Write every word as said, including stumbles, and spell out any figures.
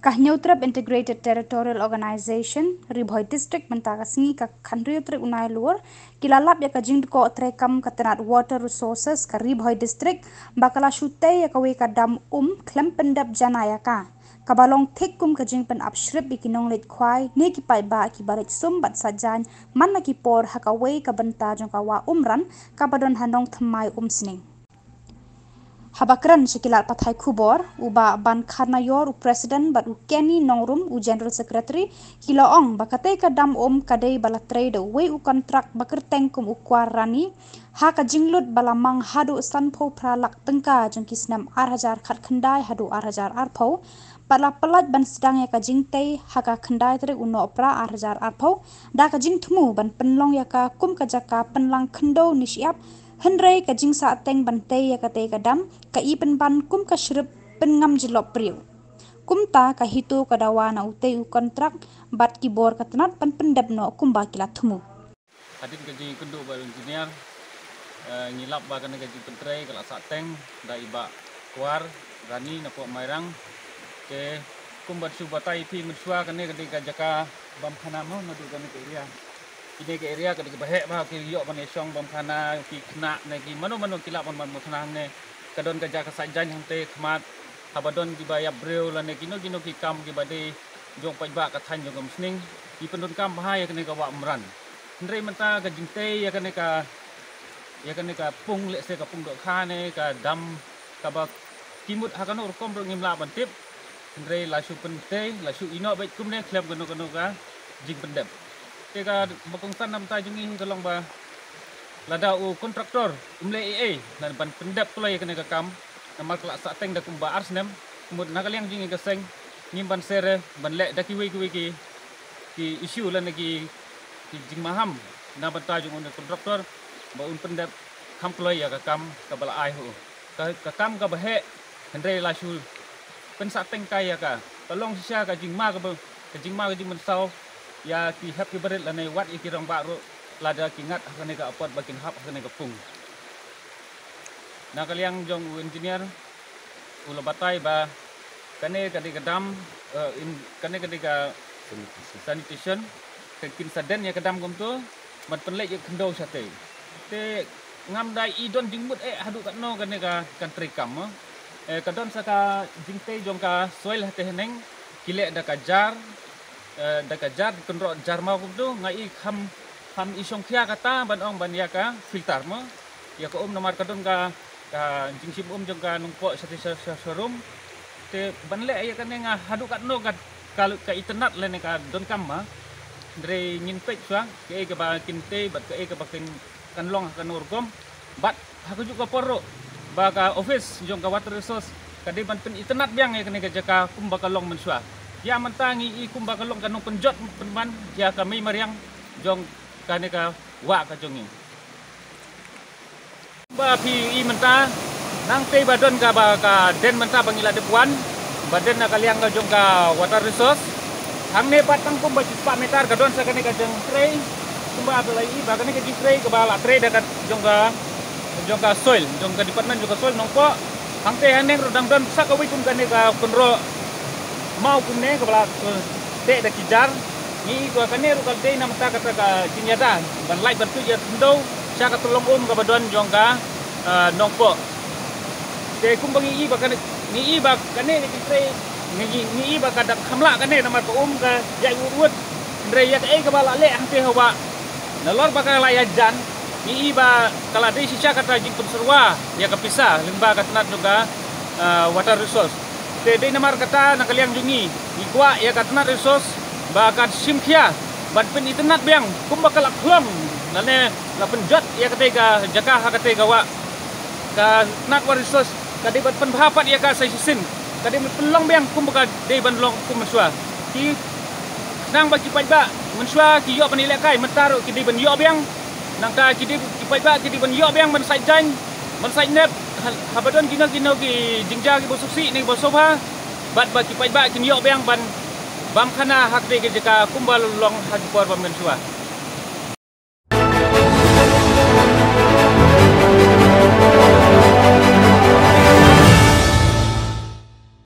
Kah Neutrap Integrated Territorial Organization, Ribhoi District mentaka singi ka Khandrio Trip unai luar, kilalap ya ka jingko trekam katenat water resources ka Ribhoi District, bakala syute ya ka we ka dam um klem pendap jana ya ka. Kabalong tek kum ka jing pen upshrip bikinong let kwai, ne ki pai ba ki barit sumbat sajan, man na ki por haka we ka benta jong ka wa umran, kabadon hanong thamai um sning. Habakran sekilat pathai kubor, uba ban kharnayor u president bat u Kenny Nongrum u general secretary, kilo ong bakate ka dam om kadei bala trade we u kontrak bakar tengkum u kwarani, ha ka jinglut bala mang hadu sanpo pralak tengka jong kisnam ar hajar khat khandai hadu ar hajar arpo, bala pelat ban sedang ya ka Jingtei ha ka khandai tri u no pra ar hajar arpo, da ka jing thmu ban penlong ya ka kum ka jaka penlang khndo nishiap, Hendrai ka jing Sahteng bantai ya ka te ka dam ka i pen ban kum ka shrip pen ngam jilop priu. Kum ta ka Hito ka dawa na ute u kontrak bat ki bor ka tenat pen pendap no kum ba kila thumu. Hadin ka jing kundu ba engineer ngilap ba kan ka jing pentrai ka Sahteng da iba kuar rani na po mairang ke kum bat su batai pi mensua kan ka ka jaka bam khana mo no du kan ka area. Ini ke area ke bahek bah ke yok ban esong bam khana ki kena ne ki mano-mano kilap ban ban khana ne kadon ka jaka sajan hang te khmat habadon ki bayap breu la ne kino kino ki kam ki bade jong pai ba ka than jong kam sning ki pendon kam bahaya ke ne ka wa mran ndrei menta ka Jingtei ya ke ne ka ya ke ne ka pung le se ka pung do kha ne ka dam ka ba kimut ha kano kom ro ngim la ban tip ndrei la su pente la su ino bai kum ne klem kono kono ka jing pendep Teka bakongsan nam tayo ng kalong ba lada u kontraktor umle E A nan ban pendap tulay kene ka kam namal kala Sahteng da kumba arsnem kumud nakaliang jing gaseng ngim ban sere ban le da ki we ki ki ki issue lan ki ki jing maham na ban tayo ng kontraktor ba un pendap kam tulay ya ka kam ka bala ai hu ka ka kam ka bahe hendrei la shul pen Sahteng kaya ka tolong sia ka jing ma ka ba ka jing ma ka jing man sau ya ki happy berit la nei wat iki rong baru lada ki ngat kane ka apot bakin hap kane ka pung na kaliang jong engineer ulo batai ba kane ka di kadam in kane ka di ka sanitation kin saden ya kadam gum tu mat penlek je khndo sate te ngam dai idon jingmut eh hadu ka no kane ka country kam eh kadon saka Jingtei jong ka soil hate heneng kilek da ka jar da kajar kenro jarma kum tu ngai kham kham isong khia kata ban ong ban ya ka filter mo ya ko um nomor kadon ka ka jingsim um jong ka nungpo sati showroom te ban le ya kan nga hadu kat no ka ka internet le ne ka don kam ma dre ngin pek swa ke ke ba kinte bat ke ke bakin kan long kan urgom bat aku juga porro ba ka office jong ka water resource kadi ban pen internet biang ya kan ka jaka kum bakalong menswa ya mentangi i kumba kalong kanong penjot penban ya kami mariang jong kane ka wa ka jongi ba pi i menta nang te badon ka ba ka den menta bangila de puan baden na kaliang ka jong ka water resource hang ne patang kumba empat meter ka don sa kane ka jong tray kumba belai i ba kane ka jing tray ka ba la tray da ka jong ka jong ka soil jong ka department jong ka soil nongpo hang te haneng rodang don sa ka wi kum kane ka kunro mau kumne ke bala te da kijar ni ko kane ru kal dei nam ta kata ka jinyada ban lai ban tu ya ndo sya ka tolong um ka badon jongka nongpo te kum bangi i ba kane ni i ba kane ni tre ni ni i ba ka dak khamla kane namar ko um ka ya urut ndre ya e ka bala le ante hawa na lor ba ka la ya jan ni i ba kala dei sya kata jing penserwa ya ka pisa limba ka tenat juga water resource te dei namar kata na kaliang jungi ikwa ya katna resource ba kat simkhia ban pen internet biang kum bakal klong nane la penjot ya kate ka jaka ha kate ka wa ka nat wa resource kade ban pen bhapat ya ka sai sin kade pelong biang kum bakal dei ban long kum mensua ki nang ba ki pai ba mensua ki yo pan ile kai mentaru ki dei ban yo biang nang ka ki dei ki pai ba ki dei ban yo biang ban sai jang ban sai net habadon kino kino ki jingja ki bosuksi ni bosoba bat ba ki pai ba kin yo bang ban bam khana hak de ke jaka kumbal long hak por bam mensua